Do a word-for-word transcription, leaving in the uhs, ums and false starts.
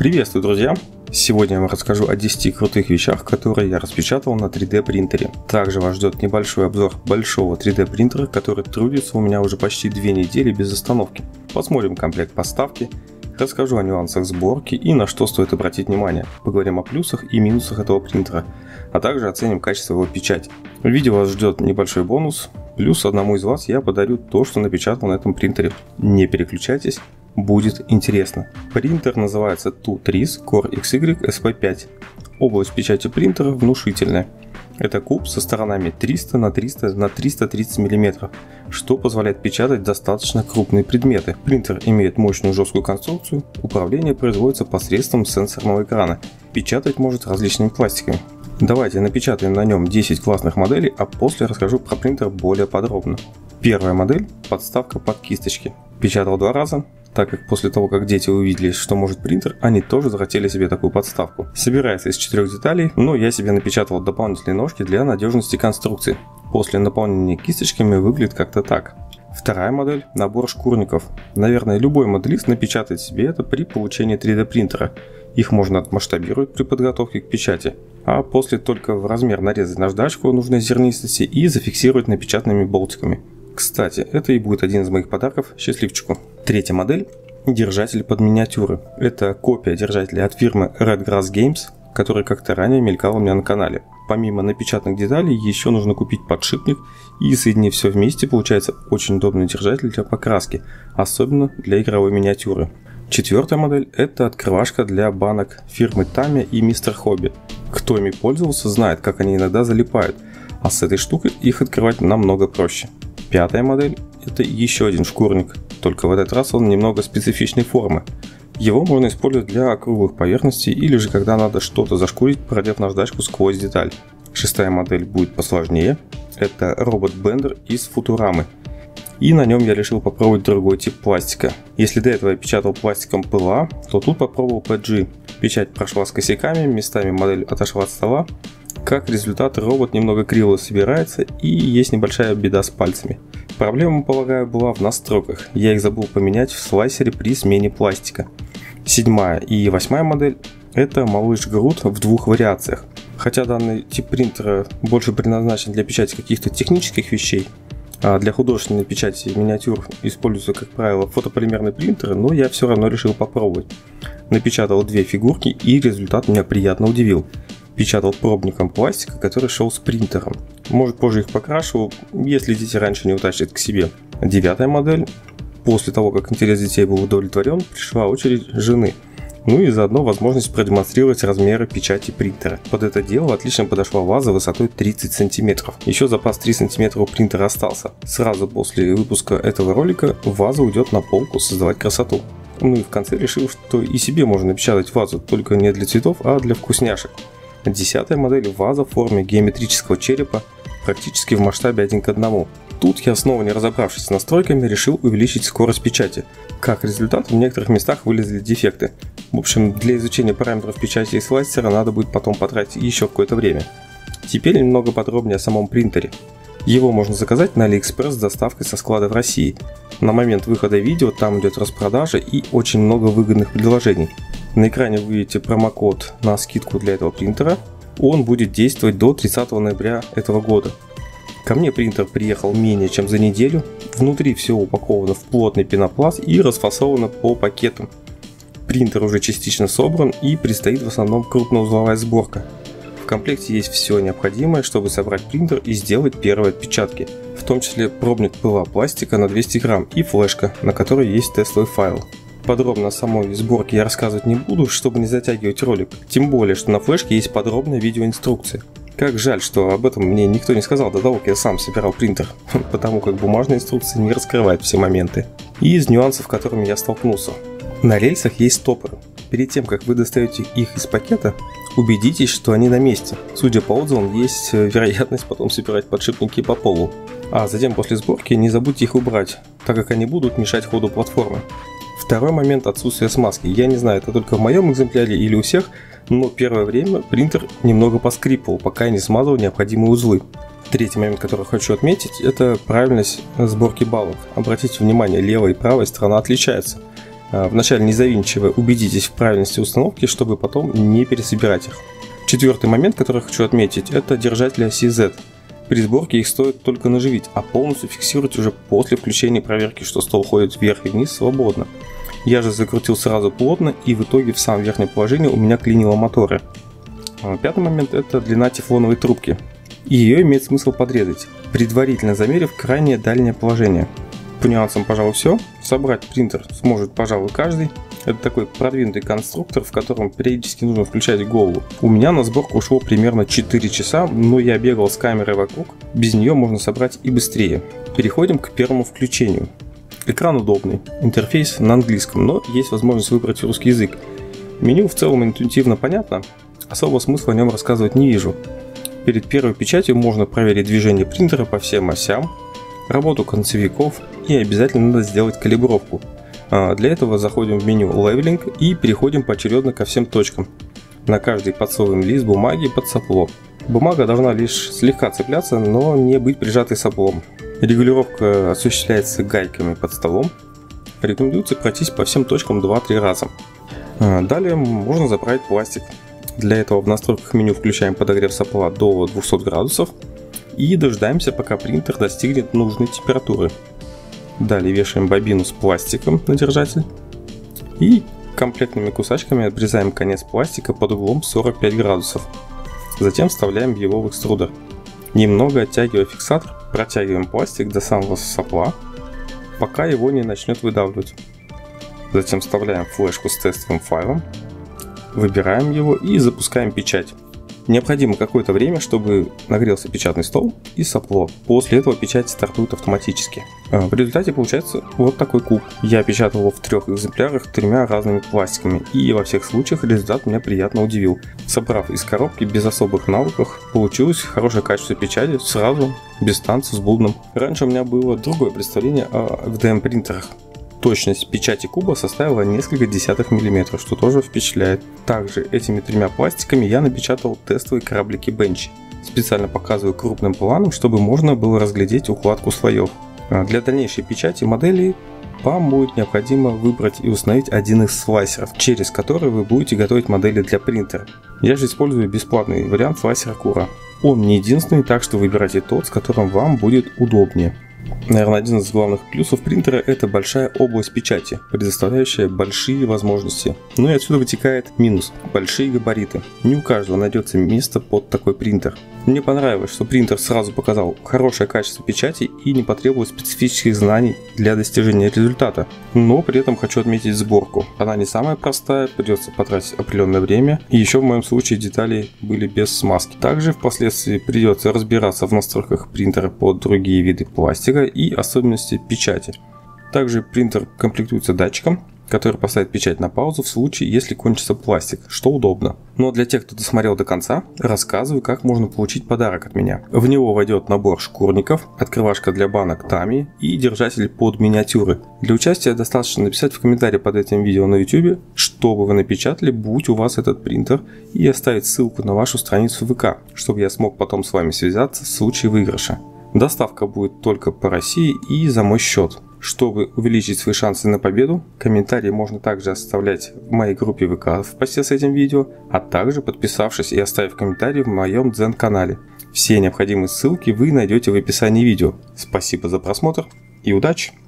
Приветствую, друзья! Сегодня я вам расскажу о десяти крутых вещах, которые я распечатал на три дэ принтере. Также вас ждет небольшой обзор большого три дэ принтера, который трудится у меня уже почти две недели без остановки. Посмотрим комплект поставки, расскажу о нюансах сборки и на что стоит обратить внимание. Поговорим о плюсах и минусах этого принтера, а также оценим качество его печати. В видео вас ждет небольшой бонус, плюс одному из вас я подарю то, что напечатал на этом принтере. Не переключайтесь. Будет интересно. Принтер называется Tutrис Core икс игрек эс пи пять. Область печати принтера внушительная. Это куб со сторонами триста на триста на триста тридцать миллиметров, что позволяет печатать достаточно крупные предметы. Принтер имеет мощную жесткую конструкцию, управление производится посредством сенсорного экрана. Печатать может различными пластиками. Давайте напечатаем на нем десять классных моделей, а после расскажу про принтер более подробно. Первая модель – подставка под кисточки. Печатал два раза, так как после того, как дети увидели, что может принтер, они тоже захотели себе такую подставку. Собирается из четырех деталей, но я себе напечатал дополнительные ножки для надежности конструкции. После наполнения кисточками выглядит как-то так. Вторая модель – набор шкурников. Наверное, любой моделист напечатает себе это при получении три дэ принтера. Их можно отмасштабировать при подготовке к печати, а после только в размер нарезать наждачку нужной зернистости и зафиксировать напечатанными болтиками. Кстати, это и будет один из моих подарков счастливчику. Третья модель – держатель под миниатюры. Это копия держателя от фирмы Redgrass Games, который как-то ранее мелькал у меня на канале. Помимо напечатанных деталей, еще нужно купить подшипник, и соединив все вместе, получается очень удобный держатель для покраски, особенно для игровой миниатюры. Четвертая модель – это открывашка для банок фирмы Tamiya и мистер Hobby. Кто ими пользовался, знает, как они иногда залипают, а с этой штукой их открывать намного проще. Пятая модель – это еще один шкурник, только в этот раз он немного специфичной формы. Его можно использовать для округлых поверхностей или же когда надо что-то зашкурить, продев наждачку сквозь деталь. Шестая модель будет посложнее – это робот-бендер из Футурамы. И на нем я решил попробовать другой тип пластика. Если до этого я печатал пластиком пэ эл а, то тут попробовал пэ джи. Печать прошла с косяками, местами модель отошла от стола. Как результат, робот немного криво собирается и есть небольшая беда с пальцами. Проблема, полагаю, была в настройках. Я их забыл поменять в слайсере при смене пластика. Седьмая и восьмая модель – это малыш Грут в двух вариациях. Хотя данный тип принтера больше предназначен для печати каких-то технических вещей, а для художественной печати миниатюр используются, как правило, фотополимерные принтеры, но я все равно решил попробовать. Напечатал две фигурки и результат меня приятно удивил. Печатал пробником пластика, который шел с принтером. Может, позже их покрашу, если дети раньше не утащат к себе. Девятая модель. После того, как интерес детей был удовлетворен, пришла очередь жены. Ну и заодно возможность продемонстрировать размеры печати принтера. Под это дело отлично подошла ваза высотой тридцать сантиметров. Еще запас три сантиметра у принтера остался. Сразу после выпуска этого ролика ваза уйдет на полку создавать красоту. Ну и в конце решил, что и себе можно напечатать вазу, только не для цветов, а для вкусняшек. Десятая модель – ваза в форме геометрического черепа, практически в масштабе один к одному. Тут я, снова не разобравшись с настройками, решил увеличить скорость печати. Как результат, в некоторых местах вылезли дефекты. В общем, для изучения параметров печати и слайсера надо будет потом потратить еще какое-то время. Теперь немного подробнее о самом принтере. Его можно заказать на AliExpress с доставкой со склада в России. На момент выхода видео там идет распродажа и очень много выгодных предложений. На экране вы видите промокод на скидку для этого принтера. Он будет действовать до тридцатого ноября этого года. Ко мне принтер приехал менее чем за неделю. Внутри все упаковано в плотный пенопласт и расфасовано по пакетам. Принтер уже частично собран и предстоит в основном крупноузловая сборка. В комплекте есть все необходимое, чтобы собрать принтер и сделать первые отпечатки. В том числе пробник пэ эл а пластика на двести грамм и флешка, на которой есть тестовый файл. Подробно о самой сборке я рассказывать не буду, чтобы не затягивать ролик. Тем более, что на флешке есть подробная видеоинструкция. Как жаль, что об этом мне никто не сказал до того, как я сам собирал принтер, потому как бумажная инструкция не раскрывает все моменты. И из нюансов, с которыми я столкнулся. На рельсах есть стопоры. Перед тем, как вы достаете их из пакета, убедитесь, что они на месте. Судя по отзывам, есть вероятность потом собирать подшипники по полу. А затем после сборки не забудьте их убрать, так как они будут мешать ходу платформы. Второй момент – отсутствие смазки. Я не знаю, это только в моем экземпляре или у всех, но первое время принтер немного поскрипывал, пока я не смазывал необходимые узлы. Третий момент, который хочу отметить, это правильность сборки балок. Обратите внимание, левая и правая сторона отличаются. Вначале, не завинчивая, убедитесь в правильности установки, чтобы потом не пересобирать их. Четвертый момент, который хочу отметить, это держатели оси Z. При сборке их стоит только наживить, а полностью фиксировать уже после включения проверки, что стол ходит вверх и вниз свободно. Я же закрутил сразу плотно, и в итоге в самом верхнем положении у меня клинило моторы. Пятый момент — это длина тефлоновой трубки. И ее имеет смысл подрезать, предварительно замерив крайнее дальнее положение. По нюансам, пожалуй, все. Собрать принтер сможет, пожалуй, каждый. Это такой продвинутый конструктор, в котором периодически нужно включать голову. У меня на сборку ушло примерно четыре часа, но я бегал с камерой вокруг. Без нее можно собрать и быстрее. Переходим к первому включению. Экран удобный, интерфейс на английском, но есть возможность выбрать русский язык. Меню в целом интуитивно понятно, особого смысла о нем рассказывать не вижу. Перед первой печатью можно проверить движение принтера по всем осям, работу концевиков и обязательно надо сделать калибровку. Для этого заходим в меню Leveling и переходим поочередно ко всем точкам. На каждый подсовываем лист бумаги под сопло. Бумага должна лишь слегка цепляться, но не быть прижатой соплом. Регулировка осуществляется гайками под столом. Рекомендуется пройтись по всем точкам два-три раза. Далее можно заправить пластик. Для этого в настройках меню включаем подогрев сопла до двухсот градусов и дожидаемся, пока принтер достигнет нужной температуры. Далее вешаем бобину с пластиком на держатель и комплектными кусачками обрезаем конец пластика под углом сорок пять градусов. Затем вставляем его в экструдер. Немного оттягивая фиксатор, протягиваем пластик до самого сопла, пока его не начнет выдавливать. Затем вставляем флешку с тестовым файлом, выбираем его и запускаем печать. Необходимо какое-то время, чтобы нагрелся печатный стол и сопло. После этого печать стартует автоматически. В результате получается вот такой куб. Я печатал его в трех экземплярах тремя разными пластиками, и во всех случаях результат меня приятно удивил. Собрав из коробки без особых навыков, получилось хорошее качество печати сразу, без танцев с бубном. Раньше у меня было другое представление о эф ди эм принтерах. Точность печати куба составила несколько десятых миллиметров, что тоже впечатляет. Также этими тремя пластиками я напечатал тестовые кораблики Бенчи. Специально показываю крупным планом, чтобы можно было разглядеть укладку слоев. Для дальнейшей печати модели вам будет необходимо выбрать и установить один из слайсеров, через который вы будете готовить модели для принтера. Я же использую бесплатный вариант слайсера Cura. Он не единственный, так что выбирайте тот, с которым вам будет удобнее. Наверное, один из главных плюсов принтера – это большая область печати, предоставляющая большие возможности. Ну и отсюда вытекает минус – большие габариты. Не у каждого найдется место под такой принтер. Мне понравилось, что принтер сразу показал хорошее качество печати и не потребовал специфических знаний для достижения результата. Но при этом хочу отметить сборку. Она не самая простая, придется потратить определенное время. И еще в моем случае детали были без смазки. Также впоследствии придется разбираться в настройках принтера под другие виды пластика и особенности печати. Также принтер комплектуется датчиком, который поставит печать на паузу в случае, если кончится пластик, что удобно. Но для тех, кто досмотрел до конца, рассказываю, как можно получить подарок от меня. В него войдет набор шкурников, открывашка для банок Тами и держатель под миниатюры. Для участия достаточно написать в комментарии под этим видео на YouTube, что бы вы напечатали, будь у вас этот принтер, и оставить ссылку на вашу страницу вэ ка, чтобы я смог потом с вами связаться в случае выигрыша. Доставка будет только по России и за мой счет. Чтобы увеличить свои шансы на победу, комментарии можно также оставлять в моей группе вэ ка в посте с этим видео, а также подписавшись и оставив комментарий в моем дзен-канале. Все необходимые ссылки вы найдете в описании видео. Спасибо за просмотр и удачи!